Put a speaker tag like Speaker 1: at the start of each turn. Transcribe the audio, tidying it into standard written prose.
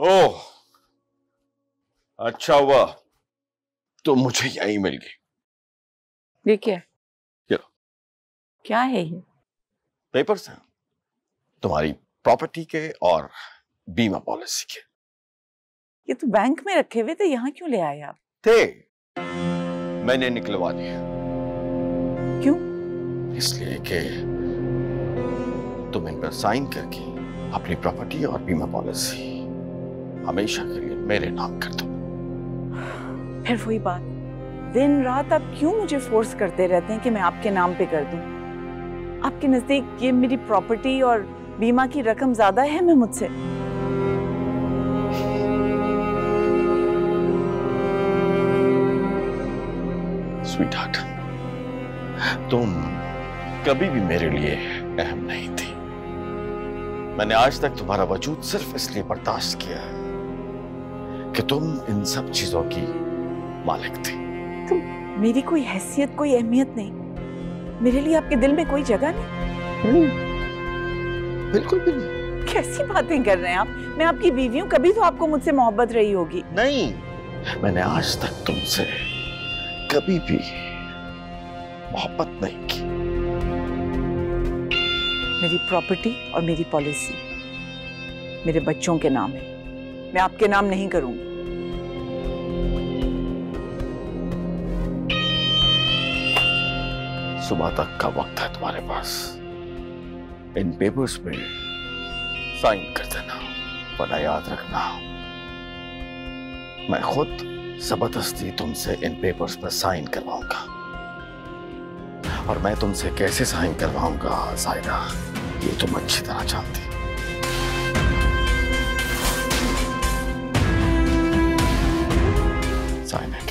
Speaker 1: ओह, अच्छा हुआ तो मुझे यही मिल गई।
Speaker 2: ये क्या है? क्या है ये?
Speaker 1: पेपर्स हैं तुम्हारी प्रॉपर्टी के और बीमा पॉलिसी के।
Speaker 2: ये तो बैंक में रखे हुए थे, यहाँ क्यों ले आए आप?
Speaker 1: थे, मैंने निकलवा दिए।
Speaker 2: क्यों?
Speaker 1: इसलिए कि तुम इन पर साइन करके अपनी प्रॉपर्टी और बीमा पॉलिसी हमेशा के लिए मेरे नाम कर दो।
Speaker 2: फिर वही बात, दिन रात आप क्यों मुझे फोर्स करते रहते हैं कि मैं आपके नाम पे कर दूं? आपके नजदीक ये मेरी प्रॉपर्टी और बीमा की रकम ज्यादा है मैं मुझसे?
Speaker 1: स्वीटहार्ट, तुम कभी भी मेरे लिए अहम नहीं थी। मैंने आज तक तुम्हारा वजूद सिर्फ इसलिए बर्दाश्त किया है कि तुम इन सब चीजों की मालिक थी।
Speaker 2: तो मेरी कोई हैसियत, कोई अहमियत नहीं? मेरे लिए आपके दिल में कोई जगह नहीं?
Speaker 1: बिल्कुल भी नहीं।
Speaker 2: कैसी बातें कर रहे हैं आप? मैं आपकी बीवी हूँ, कभी तो आपको मुझसे मोहब्बत रही होगी।
Speaker 1: नहीं, मैंने आज तक तुमसे कभी भी मोहब्बत नहीं की।
Speaker 2: मेरी प्रॉपर्टी और मेरी पॉलिसी मेरे बच्चों के नाम है, मैं आपके नाम नहीं करूंगी।
Speaker 1: सुबह तक का वक्त है तुम्हारे पास, इन पेपर्स पे साइन कर देना, वरना याद रखना मैं खुद जबरदस्ती तुमसे इन पेपर्स पर साइन करवाऊंगा। और मैं तुमसे कैसे साइन करवाऊंगा जायदा, ये तुम अच्छी तरह जानती। साइन है।